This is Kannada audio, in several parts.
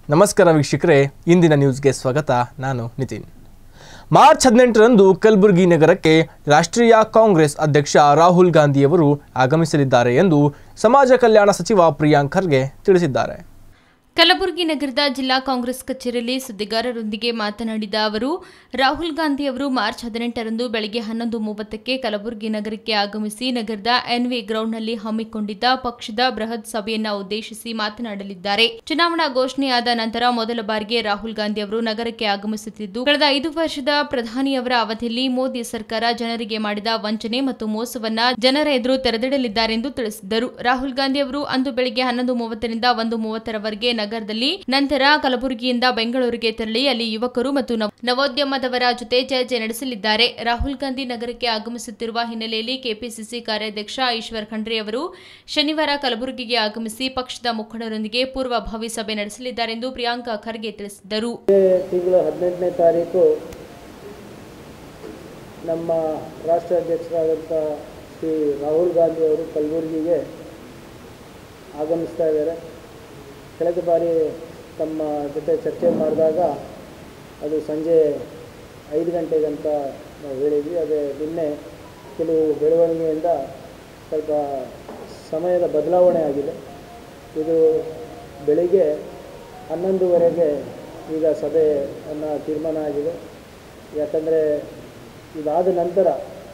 ನಮಸ್ಕಾರ ವೀಕ್ಷಕರೇ, ಇಂದಿನ ನ್ಯೂಸ್ಗೆ ಸ್ವಾಗತ. ನಾನು ನಿತಿನ್. ಮಾರ್ಚ್ 18ರಂದು ಕಲಬುರಗಿ ನಗರಕ್ಕೆ ರಾಷ್ಟ್ರೀಯ ಕಾಂಗ್ರೆಸ್ ಅಧ್ಯಕ್ಷ ರಾಹುಲ್ ಗಾಂಧಿಯವರು ಆಗಮಿಸಲಿದ್ದಾರೆ ಎಂದು ಸಮಾಜ ಕಲ್ಯಾಣ ಸಚಿವ ಪ್ರಿಯಾಂಕ್ ಖರ್ಗೆ ತಿಳಿಸಿದ್ದಾರೆ. ಕಲಬುರಗಿ ನಗರದ ಜಿಲ್ಲಾ ಕಾಂಗ್ರೆಸ್ ಕಚೇರಿಯಲ್ಲಿ ಸುದ್ದಿಗಾರರೊಂದಿಗೆ ಮಾತನಾಡಿದ ಅವರು, ರಾಹುಲ್ ಗಾಂಧಿ ಅವರು ಮಾರ್ಚ್ 18ರಂದು ಬೆಳಗ್ಗೆ 11:30ಕ್ಕೆ ಕಲಬುರಗಿ ನಗರಕ್ಕೆ ಆಗಮಿಸಿ ನಗರದ ಎನ್ವಿ ಗ್ರೌಂಡ್ನಲ್ಲಿ ಹಮ್ಮಿಕೊಂಡಿದ್ದ ಪಕ್ಷದ ಬೃಹತ್ ಸಭೆಯನ್ನು ಉದ್ದೇಶಿಸಿ ಮಾತನಾಡಲಿದ್ದಾರೆ. ಚುನಾವಣಾ ಘೋಷಣೆಯಾದ ನಂತರ ಮೊದಲ ಬಾರಿಗೆ ರಾಹುಲ್ ಗಾಂಧಿ ಅವರು ನಗರಕ್ಕೆ ಆಗಮಿಸುತ್ತಿದ್ದು, ಕಳೆದ 5 ವರ್ಷದ ಪ್ರಧಾನಿಯವರ ಅವಧಿಯಲ್ಲಿ ಮೋದಿ ಸರ್ಕಾರ ಜನರಿಗೆ ಮಾಡಿದ ವಂಚನೆ ಮತ್ತು ಮೋಸವನ್ನ ಜನರ ಎದುರು ತೆರೆದಿಡಲಿದ್ದಾರೆಂದು ತಿಳಿಸಿದರು. ರಾಹುಲ್ ಗಾಂಧಿ ಅವರು ಅಂದು ಬೆಳಗ್ಗೆ 11:30ರಿಂದ 1:30ರವರೆಗೆ ನಗರದಲ್ಲಿ, ನಂತರ ಕಲಬುರಗಿಯಿಂದ ಬೆಂಗಳೂರಿಗೆ ತೆರಳಿ ಅಲ್ಲಿ ಯುವಕರು ಮತ್ತು ನವೋದ್ಯಮದವರ ಜೊತೆ ಚರ್ಚೆ ನಡೆಸಲಿದ್ದಾರೆ. ರಾಹುಲ್ ಗಾಂಧಿ ನಗರಕ್ಕೆ ಆಗಮಿಸುತ್ತಿರುವ ಹಿನ್ನೆಲೆಯಲ್ಲಿ ಕೆಪಿಸಿಸಿ ಕಾರ್ಯಾಧ್ಯಕ್ಷ ಈಶ್ವರ್ ಖಂಡ್ರೆ ಅವರು ಶನಿವಾರ ಕಲಬುರಗಿಗೆ ಆಗಮಿಸಿ ಪಕ್ಷದ ಮುಖಂಡರೊಂದಿಗೆ ಪೂರ್ವಭಾವಿ ಸಭೆ ನಡೆಸಲಿದ್ದಾರೆಂದು ಪ್ರಿಯಾಂಕ್ ಖರ್ಗೆ ತಿಳಿಸಿದರು. ತಿಂಗಳ 18ನೇ ತಾರೀಕು ನಮ್ಮ ರಾಷ್ಟ್ರ ಅಧ್ಯಕ್ಷರಾದಂಥ ಶ್ರೀ ರಾಹುಲ್ ಗಾಂಧಿ ಅವರು ಕಲಬುರಗಿಗೆ ಆಗಮಿಸ್ತಾ ಇದ್ದಾರೆ. ಕಳೆದ ಬಾರಿ ತಮ್ಮ ಜೊತೆ ಚರ್ಚೆ ಮಾಡಿದಾಗ ಅದು ಸಂಜೆ 5 ಗಂಟೆಗಂತ ನಾವು ಹೇಳಿದ್ವಿ. ಅದೇ ನಿನ್ನೆ ಕೆಲವು ಬೆಳವಣಿಗೆಯಿಂದ ಸ್ವಲ್ಪ ಸಮಯದ ಬದಲಾವಣೆ ಆಗಿದೆ. ಇದು ಬೆಳಿಗ್ಗೆ 11:00ವರೆಗೆ ಈಗ ಸಭೆಯನ್ನು ತೀರ್ಮಾನ ಆಗಿದೆ. ಯಾಕಂದರೆ ಇದಾದ ನಂತರ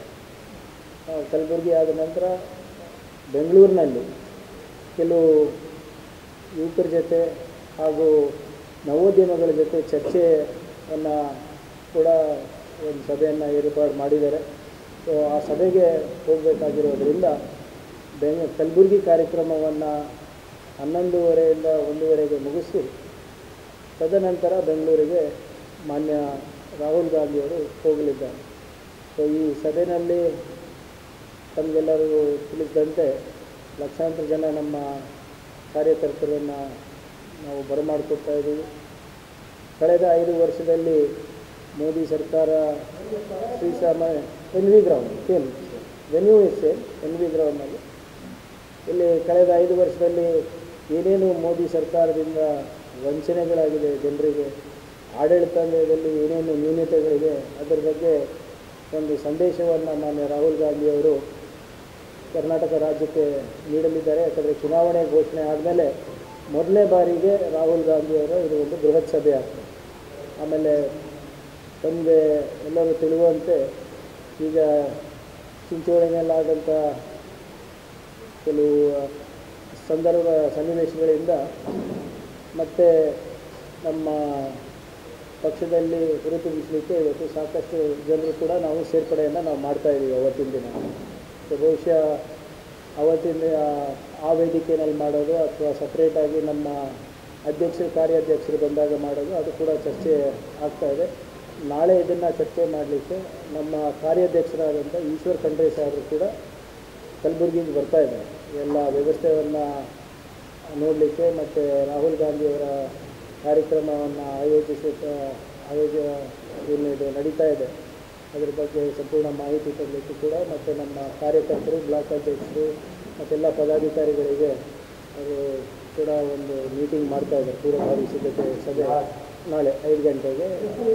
ಕಲಬುರಗಿ ಆದ ನಂತರ ಬೆಂಗಳೂರಿನಲ್ಲಿ ಕೆಲವು ಯುವಕರ ಜೊತೆ ಹಾಗೂ ನವೋದ್ಯಮಗಳ ಜೊತೆ ಚರ್ಚೆಯನ್ನು ಕೂಡ ಒಂದು ಸಭೆಯನ್ನು ಏರ್ಪಾಡು ಮಾಡಿದ್ದಾರೆ. ಸೊ ಆ ಸಭೆಗೆ ಹೋಗಬೇಕಾಗಿರೋದ್ರಿಂದ ಕಲಬುರಗಿ ಕಾರ್ಯಕ್ರಮವನ್ನು 11:30ರಿಂದ 1:00ವರೆಗೆ ಮುಗಿಸಿ ತದನಂತರ ಬೆಂಗಳೂರಿಗೆ ಮಾನ್ಯ ರಾಹುಲ್ ಗಾಂಧಿಯವರು ಹೋಗಲಿದ್ದಾರೆ. ಸೊ ಈ ಸಭೆಯಲ್ಲಿ ತಮಗೆಲ್ಲರಿಗೂ ತಿಳಿಸಿದಂತೆ ಲಕ್ಷಾಂತರ ಜನ ನಮ್ಮ ಕಾರ್ಯಕರ್ತರನ್ನು ನಾವು ಬರಮಾಡಿಕೊಡ್ತಾ ಇದ್ದೀವಿ. ಕಳೆದ 5 ವರ್ಷದಲ್ಲಿ ಮೋದಿ ಸರ್ಕಾರ ಶ್ರೀಸಾಮಾನ್ಯ N V ground same venue is same N V ಗ್ರೌಂಡ್ನಲ್ಲಿ ಇಲ್ಲಿ ಕಳೆದ 5 ವರ್ಷದಲ್ಲಿ ಏನೇನು ಮೋದಿ ಸರ್ಕಾರದಿಂದ ವಂಚನೆಗಳಾಗಿದೆ, ಜನರಿಗೆ ಆಡಳಿತದಲ್ಲಿ ಏನೇನು ನ್ಯೂನತೆಗಳಿದೆ ಅದರ ಬಗ್ಗೆ ಒಂದು ಸಂದೇಶವನ್ನು ಮಾನ್ಯ ರಾಹುಲ್ ಗಾಂಧಿಯವರು ಕರ್ನಾಟಕ ರಾಜ್ಯಕ್ಕೆ ನೀಡಲಿದ್ದಾರೆ. ಯಾಕಂದರೆ ಚುನಾವಣೆ ಘೋಷಣೆ ಆದಮೇಲೆ ಮೊದಲನೇ ಬಾರಿಗೆ ರಾಹುಲ್ ಗಾಂಧಿಯವರ ಇದು ಒಂದು ಬೃಹತ್ ಸಭೆ ಆಗ್ತದೆ. ಆಮೇಲೆ ತಮಗೆ ಎಲ್ಲರೂ ತಿಳಿಯುವಂತೆ ಈಗ ಚಿಂಚೋಳಿನಲ್ಲಾದಂಥ ಕೆಲವು ಸನ್ನಿವೇಶಗಳಿಂದ ಮತ್ತು ನಮ್ಮ ಪಕ್ಷದಲ್ಲಿ ಹುರಿತುಂಬಿಸಲಿಕ್ಕೆ ಇವತ್ತು ಸಾಕಷ್ಟು ಜನರು ಕೂಡ ನಾವು ಸೇರ್ಪಡೆಯನ್ನು ನಾವು ಮಾಡ್ತಾಯಿದ್ದೀವಿ ಅವತ್ತಿನ ದಿನ. ಸೊ ಬಹುಶಃ ಅವತ್ತಿನ ಆ ವೇದಿಕೆಯಲ್ಲಿ ಮಾಡೋದು ಅಥವಾ ಸಪ್ರೇಟಾಗಿ ನಮ್ಮ ಅಧ್ಯಕ್ಷರು ಕಾರ್ಯಾಧ್ಯಕ್ಷರು ಬಂದಾಗ ಮಾಡೋದು ಅದು ಕೂಡ ಚರ್ಚೆ ಆಗ್ತಾಯಿದೆ. ನಾಳೆ ಇದನ್ನು ಚರ್ಚೆ ಮಾಡಲಿಕ್ಕೆ ನಮ್ಮ ಕಾರ್ಯಾಧ್ಯಕ್ಷರಾದಂಥ ಈಶ್ವರ್ ಖಂಡ್ರೆ ಸಾಹೇಬರು ಕೂಡ ಕಲಬುರಗಿಗೆ ಬರ್ತಾಯಿದ್ದಾರೆ. ಎಲ್ಲ ವ್ಯವಸ್ಥೆಯನ್ನು ನೋಡಲಿಕ್ಕೆ ಮತ್ತು ರಾಹುಲ್ ಗಾಂಧಿಯವರ ಕಾರ್ಯಕ್ರಮವನ್ನು ಏನಿದೆ ನಡೀತಾ ಇದೆ ಅದರ ಬಗ್ಗೆ ಸಂಪೂರ್ಣ ಮಾಹಿತಿ ಕೊಡಲಿಕ್ಕೆ ಕೂಡ ಮತ್ತು ನಮ್ಮ ಕಾರ್ಯಕರ್ತರು, ಬ್ಲಾಕ್ ಅಧ್ಯಕ್ಷರು ಮತ್ತೆಲ್ಲ ಪದಾಧಿಕಾರಿಗಳಿಗೆ ಅದು ಕೂಡ ಒಂದು ಮೀಟಿಂಗ್ ಮಾಡ್ತಾ ಇದ್ದಾರೆ. ಪೂರ್ವಭಾವಿ ಸಿದ್ಧತೆ ಸಭೆ ನಾಳೆ 5 ಗಂಟೆಗೆ.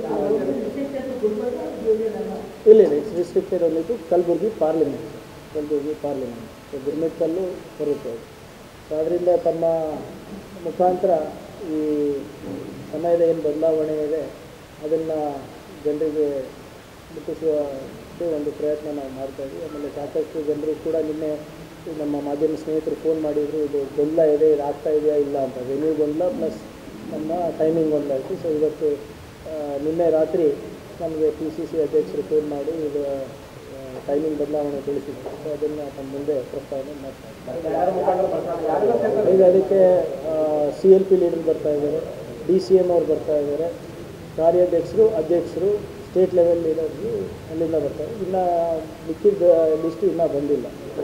ಇಲ್ಲ ರಿಸ್ಟ್ರಿಕ್ಟೆಡ್ ಬಂದಿದ್ದು ಕಲಬುರಗಿ ಪಾರ್ಲಿಮೆಂಟ್ ಸೊ ಗುರ್ಮಿಟ್ಕಲ್ಲೂ ಬರುತ್ತೆ. ಸೊ ಅದರಿಂದ ತಮ್ಮ ಮುಖಾಂತರ ಈ ಸಮಯದ ಏನು ಬದಲಾವಣೆ ಇದೆ ಅದನ್ನು ಜನರಿಗೆ ಮುಟ್ಟಿಸುವ ಒಂದು ಪ್ರಯತ್ನ ನಾವು ಮಾಡ್ತಾಯಿದ್ವಿ. ಆಮೇಲೆ ಸಾಕಷ್ಟು ಜನರು ಕೂಡ ನಿನ್ನೆ ನಮ್ಮ ಮಾಧ್ಯಮ ಸ್ನೇಹಿತರು ಫೋನ್ ಮಾಡಿದರು, ಇದು ಗೊಂದಲ ಇದೆ, ಇದು ಆಗ್ತಾ ಇದೆಯಾ ಇಲ್ಲ ಅಂತ. ವೆನ್ಯೂ ಗೊಂದಲ ಪ್ಲಸ್ ನಮ್ಮ ಟೈಮಿಂಗ್ ಗೊಂದಲ ಆಯಿತು. ಸೊ ಇವತ್ತು ನಿನ್ನೆ ರಾತ್ರಿ ನಮಗೆ PCC ಅಧ್ಯಕ್ಷರು ಫೋನ್ ಮಾಡಿ ಇದು ಟೈಮಿಂಗ್ ಬದಲಾವಣೆ ತಿಳಿಸಿದ್ರು. ಸೊ ಅದನ್ನು ತಮ್ಮ ಮುಂದೆ ಪ್ರಸ್ತಾವನೆ ಮಾಡ್ತಾರೆ. ಈಗ ಅದಕ್ಕೆ CLP ಲೀಡರ್ ಬರ್ತಾ ಇದ್ದಾರೆ, DCM ಅವ್ರು ಬರ್ತಾ ಇದ್ದಾರೆ, ಕಾರ್ಯಾಧ್ಯಕ್ಷರು, ಅಧ್ಯಕ್ಷರು, ಸ್ಟೇಟ್ ಲೆವೆಲ್ ಲೀಡರ್ಸು ಅಲ್ಲಿಂದ ಬರ್ತಾರೆ. ಇನ್ನು ಮಿಕ್ಕಿದ ಲಿಸ್ಟು ಇನ್ನೂ ಬಂದಿಲ್ಲ.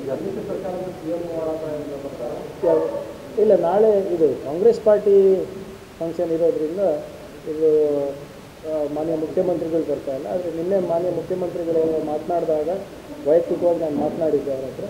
ಇಲ್ಲ, ನಾಳೆ ಇದು ಕಾಂಗ್ರೆಸ್ ಪಾರ್ಟಿ ಫಂಕ್ಷನ್ ಇರೋದ್ರಿಂದ ಇದು ಮಾನ್ಯ ಮುಖ್ಯಮಂತ್ರಿಗಳು ಬರ್ತಾ ಇಲ್ಲ. ಆದರೆ ನಿನ್ನೆ ಮಾನ್ಯ ಮುಖ್ಯಮಂತ್ರಿಗಳು ಮಾತನಾಡಿದಾಗ ವೈಯಕ್ತಿಕವಾಗಿ ನಾನು ಮಾತನಾಡಿದ್ದೆ ಅವ್ರ ಹತ್ರ.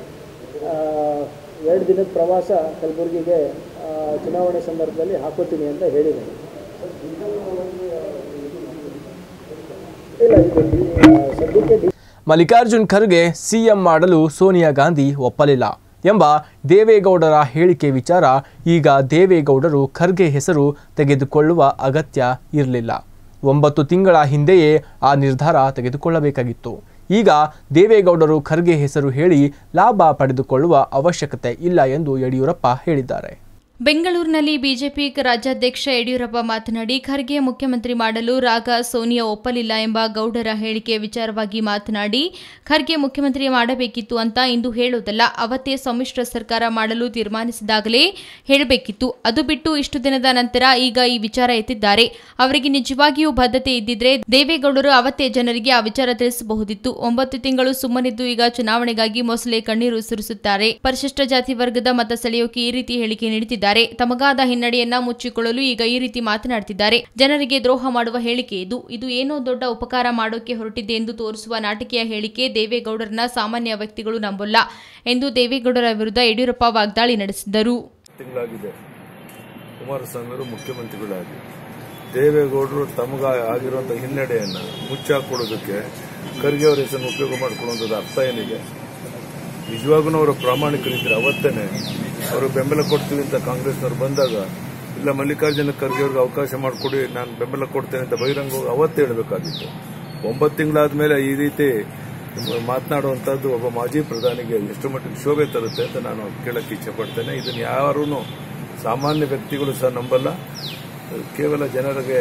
2 ದಿನದ ಪ್ರವಾಸ ಕಲಬುರಗಿಗೆ ಚುನಾವಣೆ ಸಂದರ್ಭದಲ್ಲಿ ಹಾಕೋತೀನಿ ಅಂತ ಹೇಳಿದ್ದಾರೆ. ಮಲ್ಲಿಕಾರ್ಜುನ್ ಖರ್ಗೆ ಸಿಎಂ ಮಾಡಲು ಸೋನಿಯಾ ಗಾಂಧಿ ಒಪ್ಪಲಿಲ್ಲ ಎಂಬ ದೇವೇಗೌಡರ ಹೇಳಿಕೆ ವಿಚಾರ ಈಗ ದೇವೇಗೌಡರು ಖರ್ಗೆ ಹೆಸರು ತೆಗೆದುಕೊಳ್ಳುವ ಅಗತ್ಯ ಇರಲಿಲ್ಲ. 9 ತಿಂಗಳ ಹಿಂದೆಯೇ ಆ ನಿರ್ಧಾರ ತೆಗೆದುಕೊಳ್ಳಬೇಕಾಗಿತ್ತು. ಈಗ ದೇವೇಗೌಡರು ಖರ್ಗೆ ಹೆಸರು ಹೇಳಿ ಲಾಭ ಪಡೆದುಕೊಳ್ಳುವ ಅವಶ್ಯಕತೆ ಇಲ್ಲ ಎಂದು ಯಡಿಯೂರಪ್ಪ ಹೇಳಿದ್ದಾರೆ. ಬೆಂಗಳೂರಿನಲ್ಲಿ ಬಿಜೆಪಿ ರಾಜ್ಯಾಧ್ಯಕ್ಷ ಯಡಿಯೂರಪ್ಪ ಮಾತನಾಡಿ, ಖರ್ಗೆ ಮುಖ್ಯಮಂತ್ರಿ ಮಾಡಲು ರಾಗ ಸೋನಿಯಾ ಒಪ್ಪಲಿಲ್ಲ ಎಂಬ ಗೌಡರ ಹೇಳಿಕೆ ವಿಚಾರವಾಗಿ ಮಾತನಾಡಿ, ಖರ್ಗೆ ಮುಖ್ಯಮಂತ್ರಿ ಮಾಡಬೇಕಿತ್ತು ಅಂತ ಇಂದು ಹೇಳೋದಲ್ಲ, ಅವತ್ತೇ ಸಮ್ಮಿಶ್ರ ಸರ್ಕಾರ ಮಾಡಲು ತೀರ್ಮಾನಿಸಿದಾಗಲೇ ಹೇಳಬೇಕಿತ್ತು. ಅದು ಬಿಟ್ಟು ಇಷ್ಟು ದಿನದ ನಂತರ ಈಗ ಈ ವಿಚಾರ ಎತ್ತಿದ್ದಾರೆ. ಅವರಿಗೆ ನಿಜವಾಗಿಯೂ ಬದ್ಧತೆ ಇದ್ದಿದ್ರೆ ದೇವೇಗೌಡರು ಅವತ್ತೇ ಜನರಿಗೆ ಆ ವಿಚಾರ ತಿಳಿಸಬಹುದಿತ್ತು. 9 ತಿಂಗಳು ಸುಮ್ಮನಿದ್ದು ಈಗ ಚುನಾವಣೆಗಾಗಿ ಮೊಸಳೆ ಕಣ್ಣೀರು ಸುರಿಸುತ್ತಾರೆ. ಪರಿಶಿಷ್ಟ ಜಾತಿ ವರ್ಗದ ಮತ ಸೆಳೆಯೋಕೆ ಈ ರೀತಿ ಹೇಳಿಕೆ ನೀಡುತ್ತಿದ್ದಾರೆ. ತಮಗಾದ ಹಿನ್ನಡೆಯನ್ನ ಮುಚ್ಚಿಕೊಳ್ಳಲು ಈಗ ಈ ರೀತಿ ಮಾತನಾಡುತ್ತಿದ್ದಾರೆ. ಜನರಿಗೆ ದ್ರೋಹ ಮಾಡುವ ಹೇಳಿಕೆ ಇದು ಏನೋ ದೊಡ್ಡ ಉಪಕಾರ ಮಾಡೋಕೆ ಹೊರಟಿದೆ ಎಂದು ತೋರಿಸುವ ನಾಟಕೀಯ ಹೇಳಿಕೆ. ದೇವೇಗೌಡರನ್ನ ಸಾಮಾನ್ಯ ವ್ಯಕ್ತಿಗಳು ನಂಬಲ್ಲ ಎಂದು ದೇವೇಗೌಡರ ವಿರುದ್ಧ ಯಡಿಯೂರಪ್ಪ ವಾಗ್ದಾಳಿ ನಡೆಸಿದರು. ಕುಮಾರಸ್ವಾಮಿ ಅವರು ಮುಖ್ಯಮಂತ್ರಿಗಳಾಗಿ ದೇವೇಗೌಡರು ತಮಗ ಆಗಿರುವಂತಹ ಹಿನ್ನಡೆಯನ್ನ ಮುಚ್ಚಾಕೊಡೋದಕ್ಕೆ ಖರ್ಗೆ ಅವರ ಹೆಸರನ್ನು ಉಪಯೋಗ ಮಾಡಿಕೊಳ್ಳುವಂಥದ್ದು ಅರ್ಥ ಏನಿದೆ? ನಿಜವಾಗೂ ಅವರು ಪ್ರಾಮಾಣಿಕರಿದ್ದರೆ ಅವತ್ತೇನೆ ಅವರು ಬೆಂಬಲ ಕೊಡ್ತೀವಿ ಅಂತ ಕಾಂಗ್ರೆಸ್ನವರು ಬಂದಾಗ, ಇಲ್ಲ ಮಲ್ಲಿಕಾರ್ಜುನ ಖರ್ಗೆ ಅವ್ರಿಗೆ ಅವಕಾಶ ಮಾಡಿಕೊಡಿ, ನಾನು ಬೆಂಬಲ ಕೊಡ್ತೇನೆ ಅಂತ ಬಹಿರಂಗ ಅವತ್ತೇ ಹೇಳಬೇಕಾಗಿತ್ತು. 9 ತಿಂಗಳಾದ್ಮೇಲೆ ಈ ರೀತಿ ಮಾತನಾಡುವಂತದ್ದು ಒಬ್ಬ ಮಾಜಿ ಪ್ರಧಾನಿಗೆ ಎಷ್ಟು ಮಟ್ಟಿಗೆ ಶೋಭೆ ತರುತ್ತೆ ಅಂತ ನಾನು ಕೇಳಕ್ಕೆ ಇಚ್ಛೆ ಪಡ್ತೇನೆ. ಇದನ್ನು ಯಾರೂ ಸಾಮಾನ್ಯ ವ್ಯಕ್ತಿಗಳು ಸಹ ನಂಬಲ್ಲ. ಕೇವಲ ಜನರಿಗೆ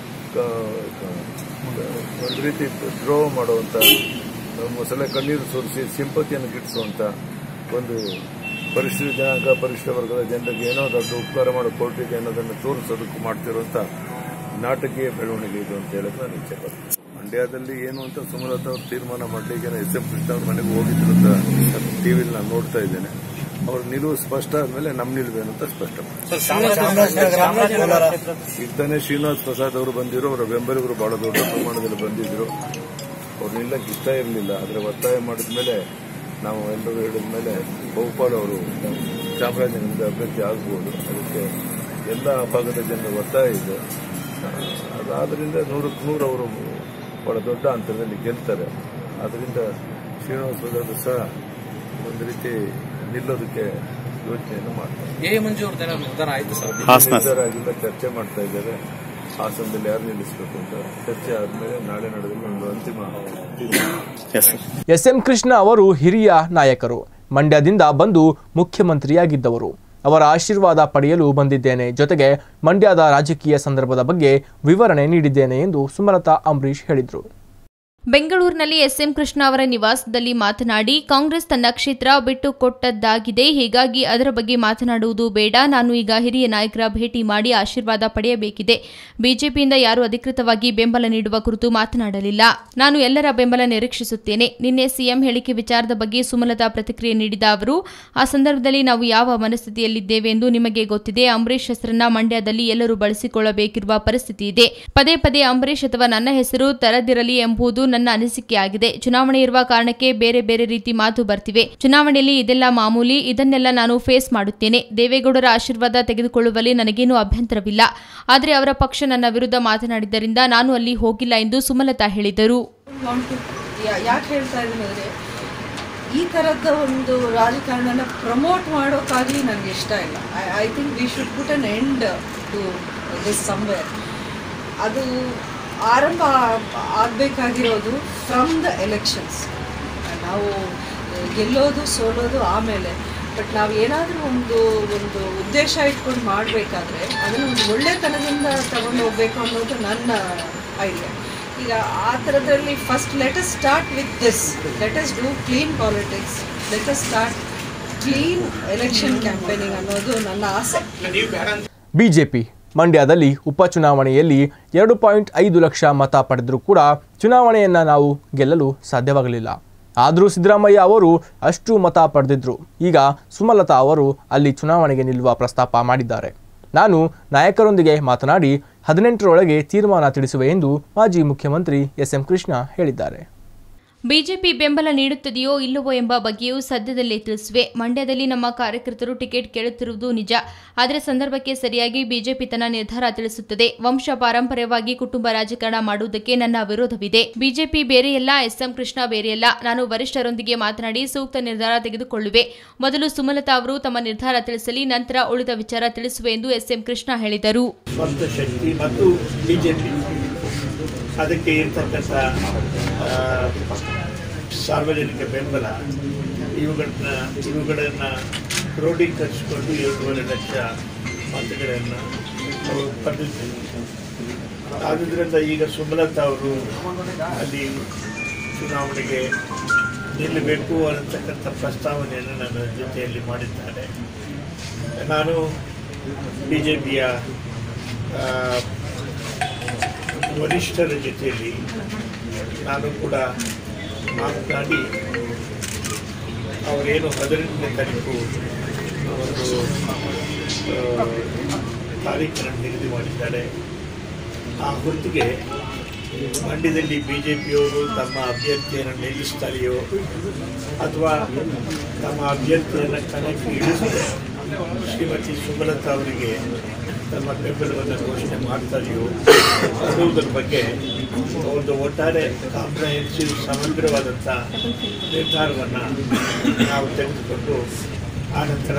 ಒಂದು ರೀತಿ ದ್ರೋಹ ಮಾಡುವಂತ, ಮೊಸಳೆ ಕಣ್ಣೀರು ಸುರಿಸಿ ಸಿಂಪತಿಯನ್ನು ಗಿಟ್ಟಿಸುವಂತ ಒಂದು ಪರಿಶಿಷ್ಟ ಜನಾಂಗ ಪರಿಶಿಷ್ಟ ವರ್ಗದ ಜನರಿಗೆ ಏನೋ ದೊಡ್ಡ ಉಪಕಾರ ಮಾಡೋ ಕೊರಟಿದೆ ಅನ್ನೋದನ್ನು ತೋರಿಸೋದಕ್ಕೂ ಮಾಡ್ತಿರುವಂತ ನಾಟಕೀಯ ಬೆಳವಣಿಗೆ ಇದು ಅಂತ ಹೇಳಕ್ಕೆ ನಾನು ಇಚ್ಛೆ ಪಡ್ತೀನಿ. ಮಂಡ್ಯದಲ್ಲಿ ಏನು ಅಂತ ಸುಮಲತಾ ಅವರು ತೀರ್ಮಾನ ಮಾಡಲಿಕ್ಕೆ ಎಸ್ ಎಂ ಕೃಷ್ಣ ಅವ್ರ ಮನೆಗೆ ಹೋಗಿದ್ರು ಅಂತ ಟಿವಿಲಿ ನಾನು ನೋಡ್ತಾ ಇದ್ದೇನೆ. ಅವ್ರ ನಿಲುವು ಸ್ಪಷ್ಟ ಆದ್ಮೇಲೆ ನಮ್ಮ ನಿಲುವೇನು ಅಂತ ಸ್ಪಷ್ಟ ಇದ್ದಾನೆ. ಶ್ರೀನಿವಾಸ್ ಪ್ರಸಾದ್ ಅವರು ಬಂದಿದ್ರು, ಅವರ ಬೆಂಬಲಿಗರು ಬಹಳ ದೊಡ್ಡ ಪ್ರಮಾಣದಲ್ಲಿ ಬಂದಿದ್ರು. ಅವ್ರು ನಿಲ್ಲಕ್ಕೆ ಇಷ್ಟ ಇರಲಿಲ್ಲ. ಆದರೆ ಒತ್ತಾಯ ಮಾಡಿದ್ಮೇಲೆ ನಾವು ಎಲ್ಲರೂ ಹೇಳಿದ ಮೇಲೆ ಬಹುಪಾಲು ಅವರು ಚಾಮರಾಜನಗರದ ಅಭ್ಯರ್ಥಿ ಆಗ್ಬೋದು. ಅದಕ್ಕೆ ಎಲ್ಲ ಭಾಗದ ಜನರ ಒತ್ತಾಯ ಇದೆ. ಅದಾದ್ರಿಂದ 100ಕ್ಕೆ 100 ಅವರು ಬಹಳ ದೊಡ್ಡ ಅಂತರದಲ್ಲಿ ಗೆಲ್ತಾರೆ. ಅದರಿಂದ ಶ್ರೀನಿವಾಸ ಪ್ರಸಾದ್ ಸಹ ಒಂದು ರೀತಿ ನಿಲ್ಲೋದಕ್ಕೆ ಯೋಚನೆಯನ್ನು ಮಾಡ್ತಾರೆ. ನಿರ್ಧಾರ ಆಗಿಲ್ಲ, ಚರ್ಚೆ ಮಾಡ್ತಾ ಇದ್ದಾರೆ. ಹಾಸನದಲ್ಲಿ ಯಾರು ನಿಲ್ಲಿಸಬೇಕು ಅಂತ ಚರ್ಚೆ ಆದ್ಮೇಲೆ ನಾಳೆ ನಡೆದಿಲ್ಲ ಒಂದು ಅಂತಿಮ ತೀರ್ಮಾನ. ಎಸ್ ಎಂ ಕೃಷ್ಣ ಅವರು ಹಿರಿಯ ನಾಯಕರು, ಮಂಡ್ಯದಿಂದ ಬಂದು ಮುಖ್ಯಮಂತ್ರಿಯಾಗಿದ್ದವರು. ಅವರ ಆಶೀರ್ವಾದ ಪಡೆಯಲು ಬಂದಿದ್ದೇನೆ. ಜೊತೆಗೆ ಮಂಡ್ಯದ ರಾಜಕೀಯ ಸಂದರ್ಭದ ಬಗ್ಗೆ ವಿವರಣೆ ನೀಡಿದ್ದೇನೆ ಎಂದು ಸುಮಲತಾ ಅಂಬರೀಶ್ ಹೇಳಿದರು. ಬೆಂಗಳೂರಿನಲ್ಲಿ ಎಸ್ಎಂ ಕೃಷ್ಣ ಅವರ ನಿವಾಸದಲ್ಲಿ ಮಾತನಾಡಿ, ಕಾಂಗ್ರೆಸ್ ತನ್ನ ಕ್ಷೇತ್ರ ಬಿಟ್ಟು ಕೊಟ್ಟದ್ದಾಗಿದೆ. ಹೀಗಾಗಿ ಅದರ ಬಗ್ಗೆ ಮಾತನಾಡುವುದು ಬೇಡ. ನಾನು ಈಗ ಹಿರಿಯ ನಾಯಕರ ಭೇಟಿ ಮಾಡಿ ಆಶೀರ್ವಾದ ಪಡೆಯಬೇಕಿದೆ. ಬಿಜೆಪಿಯಿಂದ ಯಾರು ಅಧಿಕೃತವಾಗಿ ಬೆಂಬಲ ನೀಡುವ ಕುರಿತು ಮಾತನಾಡಲಿಲ್ಲ. ನಾನು ಎಲ್ಲರ ಬೆಂಬಲ ನಿರೀಕ್ಷಿಸುತ್ತೇನೆ. ನಿನ್ನೆ ಸಿಎಂ ಹೇಳಿಕೆ ವಿಚಾರದ ಬಗ್ಗೆ ಸುಮಲತಾ ಪ್ರತಿಕ್ರಿಯೆ ನೀಡಿದ ಅವರು, ಆ ಸಂದರ್ಭದಲ್ಲಿ ನಾವು ಯಾವ ಮನಸ್ಥಿತಿಯಲ್ಲಿದ್ದೇವೆ ಎಂದು ನಿಮಗೆ ಗೊತ್ತಿದೆ. ಅಂಬರೀಶ್ ಹೆಸರನ್ನ ಮಂಡ್ಯದಲ್ಲಿ ಎಲ್ಲರೂ ಬಳಸಿಕೊಳ್ಳಬೇಕಿರುವ ಪರಿಸ್ಥಿತಿ ಇದೆ. ಪದೇ ಪದೇ ಅಂಬರೀಶ್ ಅಥವಾ ನನ್ನ ಹೆಸರು ತರದಿರಲಿ ಎಂಬುದು ನನ್ನ ಅನಿಸಿಕೆಯಾಗಿದೆ. ಚುನಾವಣೆ ಇರುವ ಕಾರಣಕ್ಕೆ ಬೇರೆ ಬೇರೆ ರೀತಿ ಮಾತು ಬರ್ತಿವೆ. ಚುನಾವಣೆಯಲ್ಲಿ ಇದೆಲ್ಲ ಮಾಮೂಲಿ. ಇದನ್ನೆಲ್ಲ ನಾನು ಫೇಸ್ ಮಾಡುತ್ತೇನೆ. ದೇವೇಗೌಡರ ಆಶೀರ್ವಾದ ತೆಗೆದುಕೊಳ್ಳುವಲ್ಲಿ ನನಗೇನು ಅಭ್ಯಂತರವಿಲ್ಲ. ಆದರೆ ಅವರ ಪಕ್ಷ ನನ್ನ ವಿರುದ್ಧ ಮಾತನಾಡಿದ್ದರಿಂದ ನಾನು ಅಲ್ಲಿ ಹೋಗಿಲ್ಲ ಎಂದು ಸುಮಲತಾ ಹೇಳಿದರು. ಯಾಕೆ ಹೇಳ್ತಾ ಇದ್ದೀನಿ ಅಂದರೆ, ಈ ಥರದ ಒಂದು ರಾಜಕಾರಣನ ಪ್ರಮೋಟ್ ಮಾಡೋಕ್ಕಾಗಲಿ ನನಗೆ ಇಷ್ಟ ಇಲ್ಲ. I think we should put an end to this somewhere. ಅದು ಆರಂಭ ಆಗಬೇಕಾಗಿರೋದು ಫ್ರಮ್ ದ ಎಲೆಕ್ಷನ್ಸ್. ನಾವು ಗೆಲ್ಲೋದು ಸೋಲೋದು ಆಮೇಲೆ, ಬಟ್ ನಾವು ಏನಾದರೂ ಒಂದು ಉದ್ದೇಶ ಇಟ್ಕೊಂಡು ಮಾಡಬೇಕಾದ್ರೆ ಅದನ್ನು ಒಂದು ಒಳ್ಳೆತನದಿಂದ ತಗೊಂಡು ಹೋಗಬೇಕು ಅನ್ನೋದು ನನ್ನ ಐಡಿಯಾ. ಈಗ ಆ ಥರದ್ರಲ್ಲಿ first let us start with this. Let us do clean politics. Let us start clean election campaigning ಅನ್ನೋದು ನನ್ನ ಆಸೆ. ಬಿಜೆಪಿ ಮಂಡ್ಯದಲ್ಲಿ ಉಪಚುನಾವಣೆಯಲ್ಲಿ 2.5 ಲಕ್ಷ ಮತ ಪಡೆದರೂ ಕೂಡ ಚುನಾವಣೆಯನ್ನು ನಾವು ಗೆಲ್ಲಲು ಸಾಧ್ಯವಾಗಲಿಲ್ಲ. ಆದರೂ ಸಿದ್ದರಾಮಯ್ಯ ಅವರು ಅಷ್ಟು ಮತ ಪಡೆದಿದ್ರು. ಈಗ ಸುಮಲತಾ ಅವರು ಅಲ್ಲಿ ಚುನಾವಣೆಗೆ ನಿಲ್ಲುವ ಪ್ರಸ್ತಾಪ ಮಾಡಿದ್ದಾರೆ. ನಾನು ನಾಯಕರೊಂದಿಗೆ ಮಾತನಾಡಿ 18ರೊಳಗೆ ತೀರ್ಮಾನ ತಿಳಿಸುವೆ ಎಂದು ಮಾಜಿ ಮುಖ್ಯಮಂತ್ರಿ ಎಸ್ ಎಂ ಕೃಷ್ಣ ಹೇಳಿದ್ದಾರೆ. ಬಿಜೆಪಿ ಬೆಂಬಲ ನೀಡುತ್ತದೆಯೋ ಇಲ್ಲವೋ ಎಂಬ ಬಗ್ಗೆಯೂ ಸದ್ಯದಲ್ಲೇ ತಿಳಿಸುವೆ. ಮಂಡ್ಯದಲ್ಲಿ ನಮ್ಮ ಕಾರ್ಯಕರ್ತರು ಟಿಕೆಟ್ ಕೇಳುತ್ತಿರುವುದು ನಿಜ. ಆದರೆ ಸಂದರ್ಭಕ್ಕೆ ಸರಿಯಾಗಿ ಬಿಜೆಪಿ ತನ್ನ ನಿರ್ಧಾರ ತಿಳಿಸುತ್ತದೆ. ವಂಶ ಪಾರಂಪರ್ಯವಾಗಿ ಕುಟುಂಬ ರಾಜಕಾರಣ ಮಾಡುವುದಕ್ಕೆ ನನ್ನ ವಿರೋಧವಿದೆ. ಬಿಜೆಪಿ ಬೇರೆಯಲ್ಲ, ಎಸ್ಎಂ ಕೃಷ್ಣ ಬೇರೆಯಲ್ಲ. ನಾನು ವರಿಷ್ಠರೊಂದಿಗೆ ಮಾತನಾಡಿ ಸೂಕ್ತ ನಿರ್ಧಾರ ತೆಗೆದುಕೊಳ್ಳುವೆ. ಮೊದಲು ಸುಮಲತಾ ಅವರು ತಮ್ಮ ನಿರ್ಧಾರ ತಿಳಿಸಲಿ, ನಂತರ ಉಳಿದ ವಿಚಾರ ತಿಳಿಸುವೆ ಎಂದು ಎಸ್ಎಂ ಕೃಷ್ಣ ಹೇಳಿದರು. ಸ್ವಂತ ಶಕ್ತಿ ಮತ್ತು ಬಿಜೆಪಿ ಅದಕ್ಕೆ ಇರ್ತಕ್ಕಂಥ ಸಾರ್ವಜನಿಕ ಬೆಂಬಲ ಇವುಗಳನ್ನು ಕ್ರೋಢೀಕರಿಸಿಕೊಂಡು 2.5 ಲಕ್ಷ ಮತಗಳನ್ನು ಅವರು ಪಡೆದಿದ್ದಾರೆ. ಆದ್ದರಿಂದ ಈಗ ಸುಮಲತಾ ಅವರು ಅಲ್ಲಿ ಚುನಾವಣೆಗೆ ನಿಲ್ಲಬೇಕು ಅನ್ನತಕ್ಕಂಥ ಪ್ರಸ್ತಾವನೆಯನ್ನು ನನ್ನ ಜೊತೆಯಲ್ಲಿ ಮಾಡಿದ್ದಾರೆ. ನಾನು ಬಿಜೆಪಿಯ ವರಿಷ್ಠರ ಜೊತೆಯಲ್ಲಿ ನಾನು ಕೂಡ ಮಾತನಾಡಿ ಅವರೇನು 18ನೇ ತಾರೀಕು ಒಂದು ತಾರೀಖನ್ನು ನಿಗದಿ ಮಾಡಿದ್ದಾರೆ. ಆ ಹೊತ್ತಿಗೆ ಮಂಡ್ಯದಲ್ಲಿ ಬಿಜೆಪಿಯವರು ತಮ್ಮ ಅಭ್ಯರ್ಥಿಯನ್ನು ನಿಲ್ಲಿಸ್ತಾರೆಯೋ ಅಥವಾ ತಮ್ಮ ಅಭ್ಯರ್ಥಿಯನ್ನು ಕಣಕ್ಕೆ ಇಳಿಸಿದೆ ಶ್ರೀಮತಿ ಸುಮಲತಾ ಅವರಿಗೆ ತಮ್ಮ ಬೆಂಬಲವನ್ನು ಘೋಷಣೆ ಮಾಡ್ತಾರೆಯೋ ಅನ್ನುವುದರ ಬಗ್ಗೆ ಒಂದು ಒಟ್ಟಾರೆ ಕಾಂಪ್ರಹೆನ್ಸಿವ್ ಸಮಗ್ರವಾದಂಥ ನಿರ್ಧಾರವನ್ನು ನಾವು ತೆಗೆದುಕೊಂಡು ಆನಂತರ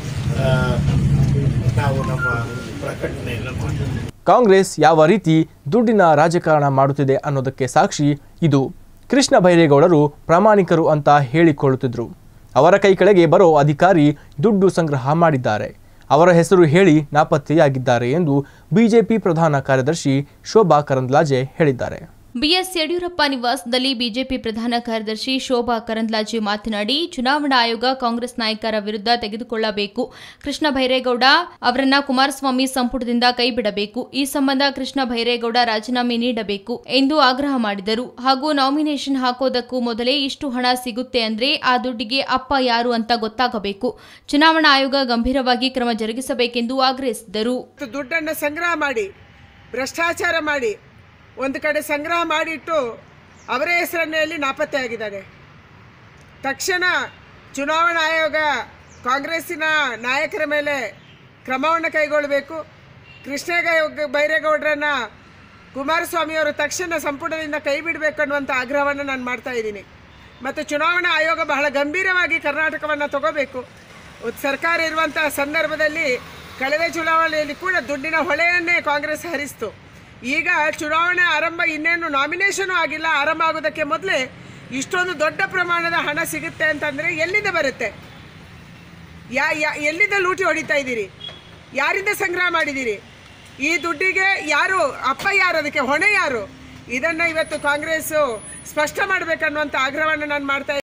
ನಾವು ನಮ್ಮ ಪ್ರಕಟಣೆಯನ್ನು ಮಾಡಿದ್ದೇವೆ. ಕಾಂಗ್ರೆಸ್ ಯಾವ ರೀತಿ ದುಡ್ಡಿನ ರಾಜಕಾರಣ ಮಾಡುತ್ತಿದೆ ಅನ್ನೋದಕ್ಕೆ ಸಾಕ್ಷಿ ಇದು. ಕೃಷ್ಣ ಬೈರೇಗೌಡರು ಪ್ರಾಮಾಣಿಕರು ಅಂತ ಹೇಳಿಕೊಳ್ಳುತ್ತಿದ್ರು. ಅವರ ಕೈ ಕೆಳಗೆ ಬರೋ ಅಧಿಕಾರಿ ದುಡ್ಡು ಸಂಗ್ರಹ ಮಾಡಿದ್ದಾರೆ, ಅವರ ಹೆಸರು ಹೇಳಿ ನಾಪತ್ತೆಯಾಗಿದ್ದಾರೆ ಎಂದು ಬಿಜೆಪಿ ಪ್ರಧಾನ ಕಾರ್ಯದರ್ಶಿ ಶೋಭಾ ಕರಂದ್ಲಾಜೆ ಹೇಳಿದ್ದಾರೆ. ಬಿಎಸ್ ಯಡಿಯೂರಪ್ಪ ನಿವಾಸದಲ್ಲಿ ಬಿಜೆಪಿ ಪ್ರಧಾನ ಕಾರ್ಯದರ್ಶಿ ಶೋಭಾ ಕರಂದ್ಲಾಜೆ ಮಾತನಾಡಿ, ಚುನಾವಣಾ ಆಯೋಗ ಕಾಂಗ್ರೆಸ್ ನಾಯಕರ ವಿರುದ್ಧ ತೆಗೆದುಕೊಳ್ಳಬೇಕು. ಕೃಷ್ಣ ಬೈರೇಗೌಡ ಅವರನ್ನ ಕುಮಾರಸ್ವಾಮಿ ಸಂಪುಟದಿಂದ ಕೈಬಿಡಬೇಕು. ಈ ಸಂಬಂಧ ಕೃಷ್ಣ ಬೈರೇಗೌಡ ರಾಜೀನಾಮೆ ನೀಡಬೇಕು ಎಂದು ಆಗ್ರಹ ಮಾಡಿದರು. ಹಾಗೂ ನಾಮಿನೇಷನ್ ಹಾಕೋದಕ್ಕೂ ಮೊದಲೇ ಇಷ್ಟು ಹಣ ಸಿಗುತ್ತೆ ಅಂದ್ರೆ ಆ ದುಡ್ಡಿಗೆ ಅಪ್ಪ ಯಾರು ಅಂತ ಗೊತ್ತಾಗಬೇಕು. ಚುನಾವಣಾ ಆಯೋಗ ಗಂಭೀರವಾಗಿ ಕ್ರಮ ಜರುಗಿಸಬೇಕೆಂದು ಆಗ್ರಹಿಸಿದರು. ದುಡ್ಡನ್ನು ಸಂಗ್ರಹ ಮಾಡಿ ಭ್ರಷ್ಟಾಚಾರ ಮಾಡಿ ಒಂದು ಕಡೆ ಸಂಗ್ರಹ ಮಾಡಿಟ್ಟು ಅವರೇ ಹೆಸರನ್ನೆಯಲ್ಲಿ ನಾಪತ್ತೆಯಾಗಿದ್ದಾರೆ. ತಕ್ಷಣ ಚುನಾವಣಾ ಆಯೋಗ ಕಾಂಗ್ರೆಸ್ಸಿನ ನಾಯಕರ ಮೇಲೆ ಕ್ರಮವನ್ನು ಕೈಗೊಳ್ಳಬೇಕು. ಕೃಷ್ಣ ಬೈರೇಗೌಡರನ್ನು ಕುಮಾರಸ್ವಾಮಿಯವರು ತಕ್ಷಣ ಸಂಪುಟದಿಂದ ಕೈ ಬಿಡಬೇಕು ಅನ್ನುವಂಥ ಆಗ್ರಹವನ್ನು ನಾನು ಮಾಡ್ತಾ ಇದ್ದೀನಿ. ಮತ್ತು ಚುನಾವಣಾ ಆಯೋಗ ಬಹಳ ಗಂಭೀರವಾಗಿ ಕರ್ನಾಟಕವನ್ನು ತಗೋಬೇಕು. ಸರ್ಕಾರ ಇರುವಂಥ ಸಂದರ್ಭದಲ್ಲಿ ಕಳೆದ ಚುನಾವಣೆಯಲ್ಲಿ ಕೂಡ ದುಡ್ಡಿನ ಹೊಳೆಯನ್ನೇ ಕಾಂಗ್ರೆಸ್ ಹರಿಸ್ತು. ಈಗ ಚುನಾವಣೆ ಆರಂಭ ಇನ್ನೇನು ನಾಮಿನೇಷನು ಆಗಿಲ್ಲ, ಆರಂಭ ಆಗೋದಕ್ಕೆ ಮೊದಲೇ ಇಷ್ಟೊಂದು ದೊಡ್ಡ ಪ್ರಮಾಣದ ಹಣ ಸಿಗುತ್ತೆ ಅಂತಂದರೆ ಎಲ್ಲಿಂದ ಬರುತ್ತೆ? ಎಲ್ಲಿಂದ ಲೂಟಿ ಹೊಡಿತಾ ಇದ್ದೀರಿ? ಯಾರಿಂದ ಸಂಗ್ರಹ ಮಾಡಿದ್ದೀರಿ? ಈ ದುಡ್ಡಿಗೆ ಯಾರು ಅಪ್ಪ ಯಾರು? ಅದಕ್ಕೆ ಹೊಣೆ ಯಾರು? ಇದನ್ನು ಇವತ್ತು ಕಾಂಗ್ರೆಸ್ಸು ಸ್ಪಷ್ಟ ಮಾಡಬೇಕನ್ನುವಂಥ ಆಗ್ರಹವನ್ನು ನಾನು ಮಾಡ್ತಾ